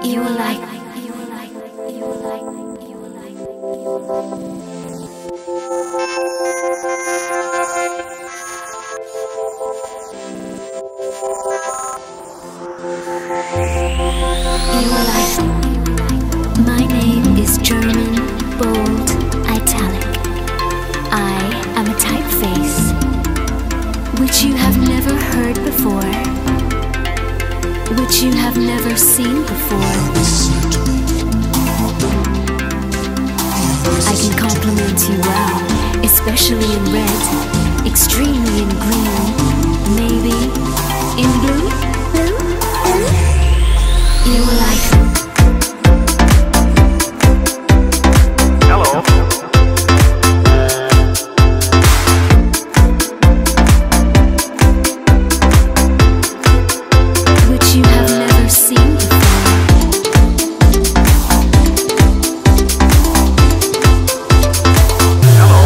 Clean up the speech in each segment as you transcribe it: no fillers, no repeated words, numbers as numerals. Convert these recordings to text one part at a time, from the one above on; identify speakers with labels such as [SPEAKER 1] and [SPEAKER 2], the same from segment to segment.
[SPEAKER 1] You will like. My name is German, bold, italic. I am a typeface, which you have never heard before, which you have never seen before. I can compliment you well, especially in red, extremely in green, maybe in blue. You will like.
[SPEAKER 2] Hello.
[SPEAKER 1] Which you have never seen before.
[SPEAKER 2] Hello.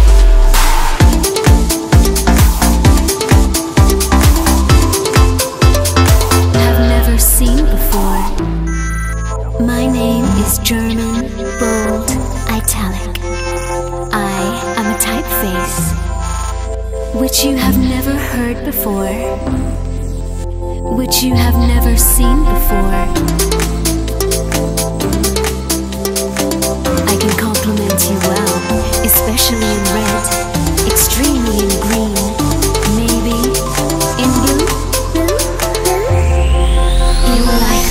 [SPEAKER 1] Have never seen before. My name is German, bold, italic. I am a typeface, which you have never heard before, which you have never seen before. I can compliment you well, especially in red, extremely in green, maybe in blue. You will like.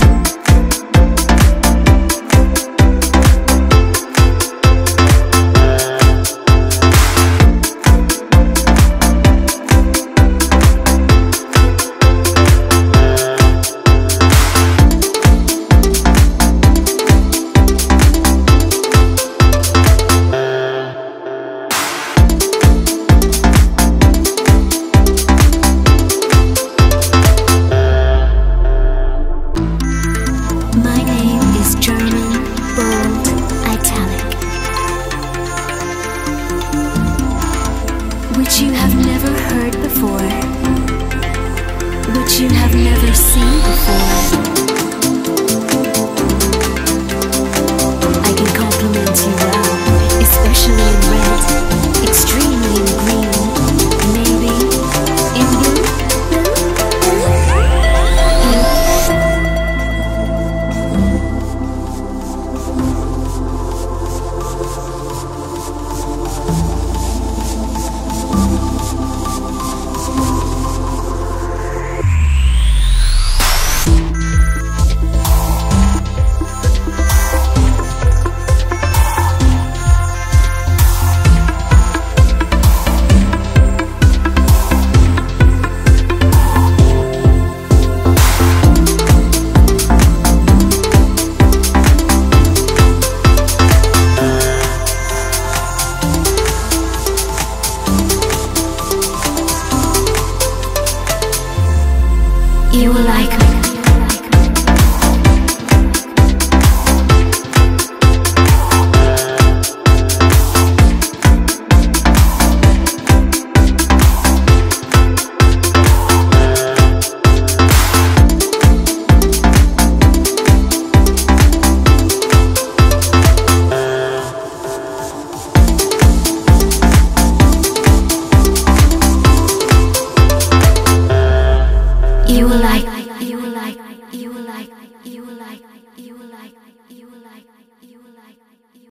[SPEAKER 1] My name is German, bold, italic, which you have never heard before, which you have never seen before. I can compliment you well, especially in red, extremely in green, maybe in blue. You will like me. You will like. You will like. You will like. You will like. You will like.